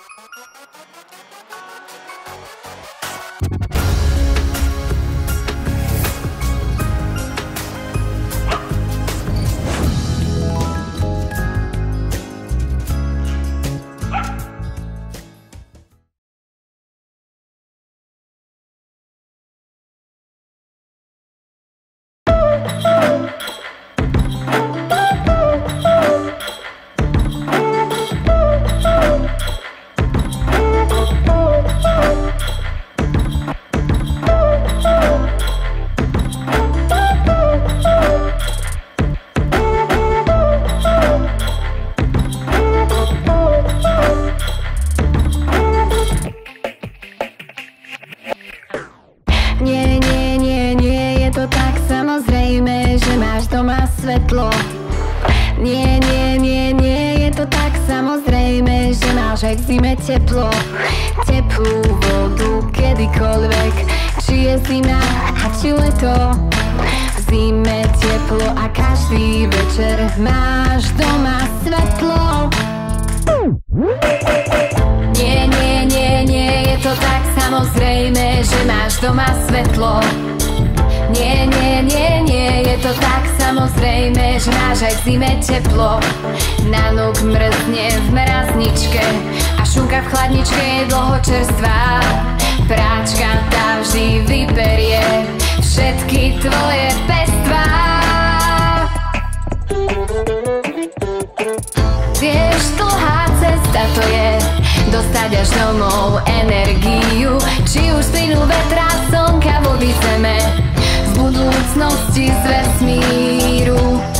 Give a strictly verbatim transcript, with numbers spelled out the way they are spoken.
svetlo. Nie, nie, nie, nie, je to tak samozrejme, že máš aj v zime teplo. Teplú vodu kedykoľvek, či je zima a či leto. V zime teplo a každý večer máš doma svetlo. Nie, nie, nie, nie, je to tak samozrejme, že máš doma svetlo. Nie, nie, nie, nie, je to tak samozrejme, že máš aj v zime teplo. Nanúk mrzne v mrazničke a šunka v chladničke je dlho čerstvá. Práčka tá vždy vyberie všetky tvoje pestvá. Vieš, dlhá cesta to je dostať až domov energiu, či už z plynu vetra, slnka, vody, zeme, v budúcnosti z vesmíru.